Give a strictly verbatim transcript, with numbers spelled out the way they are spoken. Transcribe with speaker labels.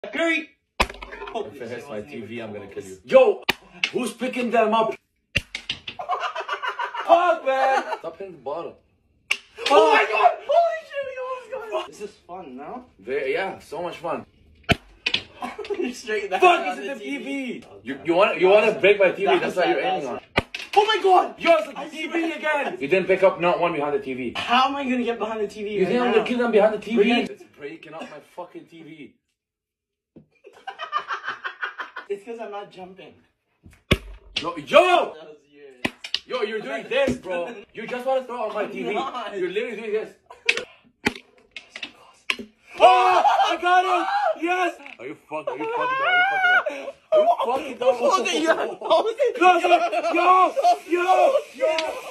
Speaker 1: Great!
Speaker 2: If it hits my T V, I'm gonna kill you. Yo! Who's picking them up? Fuck, man! Stop hitting the bottle.
Speaker 1: Oh my god! Holy shit, we almost got it! This is fun, no?
Speaker 2: Very, yeah, so much fun.
Speaker 1: Straight that
Speaker 2: Fuck, it's in the T V! You, you want you want to break my T V, that's what you're aiming on.
Speaker 1: Oh my god!
Speaker 2: Yo, it's the T V again! You didn't pick up not one behind the T V.
Speaker 1: How am I gonna get behind the T V
Speaker 2: You
Speaker 1: right
Speaker 2: think I'm
Speaker 1: now?
Speaker 2: gonna kill them behind the T V?
Speaker 1: Bring
Speaker 2: It's breaking up my fucking T V.
Speaker 1: It's because I'm not jumping.
Speaker 2: Yo, yo!
Speaker 1: That was yours.
Speaker 2: Yo, you're doing this, bro. You just want to throw on my T V.
Speaker 1: I'm not.
Speaker 2: You're literally doing this. Oh! I got it! Yes! Are you fucking? Are you fucking? Are you fucking? Are you fucking?
Speaker 1: Hold it, yo! Hold it!
Speaker 2: Close it! Yo! Yo! Yo!